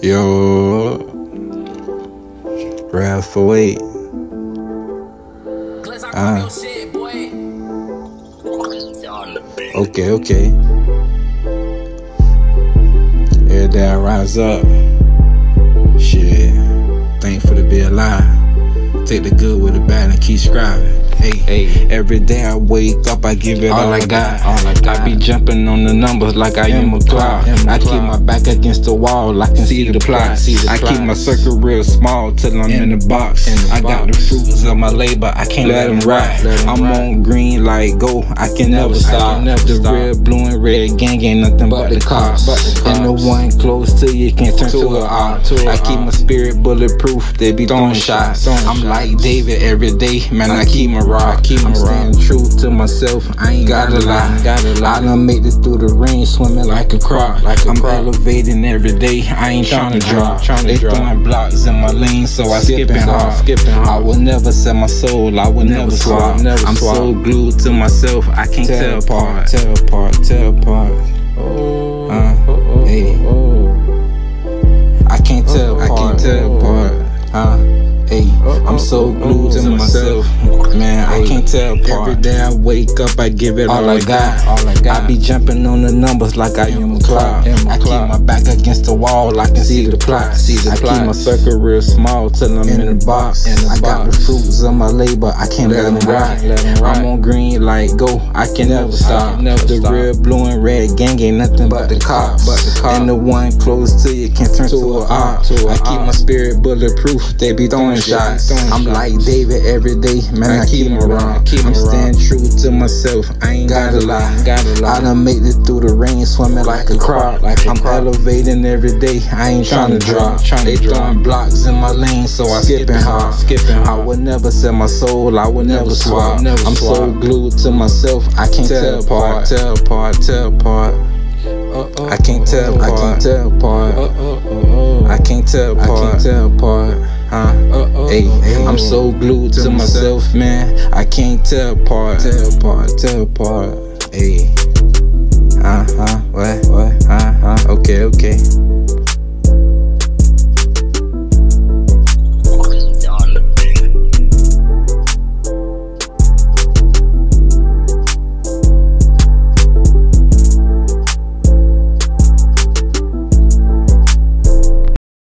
Yo, Rap for 8. Okay. Every day I rise up. Shit, thankful to be alive. Take the good with the bad and keep striving. Hey, every day I wake up, I give it all I got. I be jumping on the numbers like I am a cloud. I keep my back against the wall, I can see the plot. I keep my circle real small till I'm in the box. I got the fruits of my labor, I can't let them rot. I'm on green like go, I can never stop. The red, blue, and red gang ain't nothing but the cops. And the one close to you can turn to a op. I keep my spirit bulletproof, they be throwing shots. I'm like David every day, man, I keep my rock. I'm staying true to myself, I ain't gotta lie. I done made it through the rain, swimming like a croc. I'm elevating every day, I ain't tryna drop. They throwing blocks in my lane, so I skipping hard. I will never sell my soul, I will never swap. I'm so glued to myself, I can't tell apart. I can't tell apart. Hey, I'm so glued to myself, man, I can't tell apart. Every day I wake up, I give it all I got. I be jumping on the numbers like I am a cloud. I keep my back against the wall, I can see the plot. I keep my circle real small till I'm in the box. I got the fruits of my labor, I can't let them rot. I'm on green like go, I can never stop. The red, blue, and red gang ain't nothing but the cops. And the one close to you can turn to a op. I keep my spirit bulletproof, they be throwing shots. I'm like David every day, man, I keep my rock. I'm staying true to myself, I ain't gotta lie. I done made it through the rain, swimming like a croc. I'm elevating every day, I ain't tryna drop. They throwing blocks in my lane, so I skipping hard. I would never sell my soul, I would never swap. I'm so glued to myself, I can't tell apart. I can't tell apart. Hey, I'm so glued to myself, man, I can't tell apart. Hey, what? Okay.